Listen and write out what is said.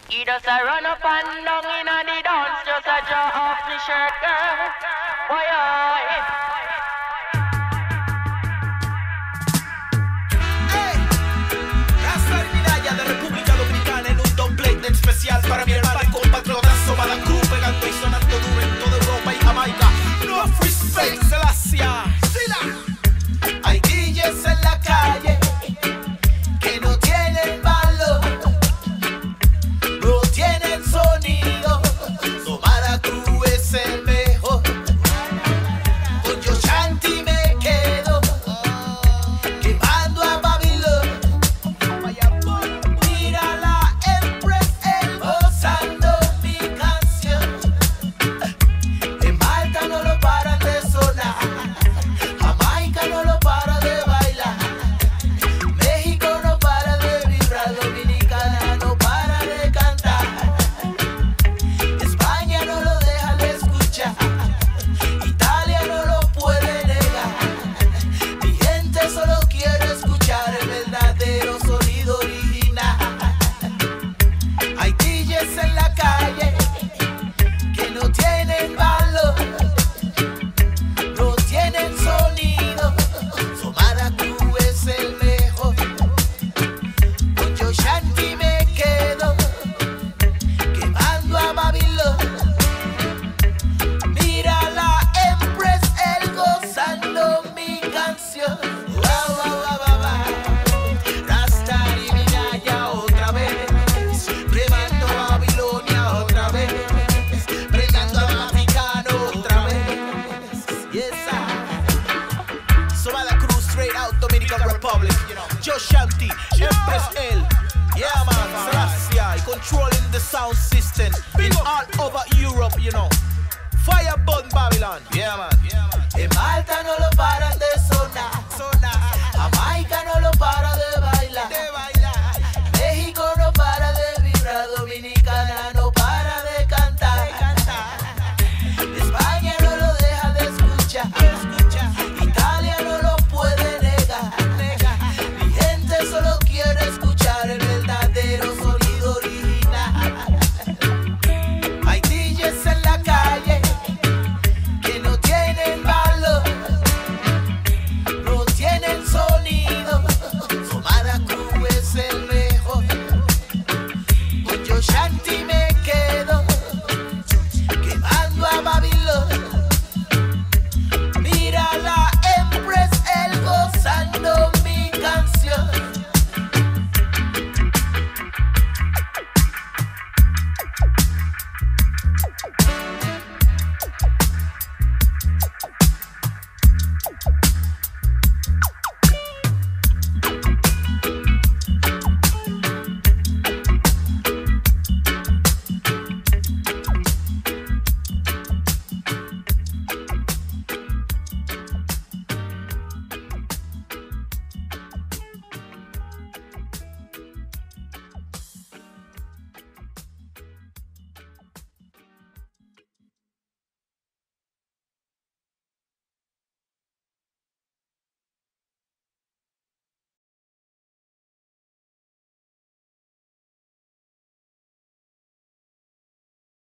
He does a run up and down in the dance, just a jaw off the shirt, girl. Boy, de República Dominicana en un doblete especial para mi hermano y compatriotazo Malacruz, pegando y sonando duro en toda Europa y Jamaica. No respect, Selassia. Hay DJs en la calle que no tienen valor, no tienen sonido. So Malacruz es el mejor. Con Yo Shanti me quedo quemando a Babilón. Mira la Empress, él gozando mi canción. En Malta no lo paran de sonar, Jamaica no lo para de bailar, México no para de vibrar, Dominicana no para de cantar, España no lo deja de escuchar, Italia no lo puede negar. Mi gente solo quiere escuchar el verdadero sonido original. Hay DJs en la calle que no tienen valor, no tienen sonido. So Malacruz es el mejor. Con Yo Shanti me quedo quemando a Babilón. Mira la Empress, él gozando mi canción. Wow, wow, wow, wow, wow. Rastari Minaya otra vez, remando a Babilonia otra vez, pregando al Vaticano otra vez. Yes, sir. So Malacruz, straight out Dominican Republic. Yo Shanti, Empress L. Yeah, man, Selassia, controlling the sound system in all over Europe, you know. Firebomb Babylon. Yeah, man. En Malta no lo paran de sonar, Jamaica no lo para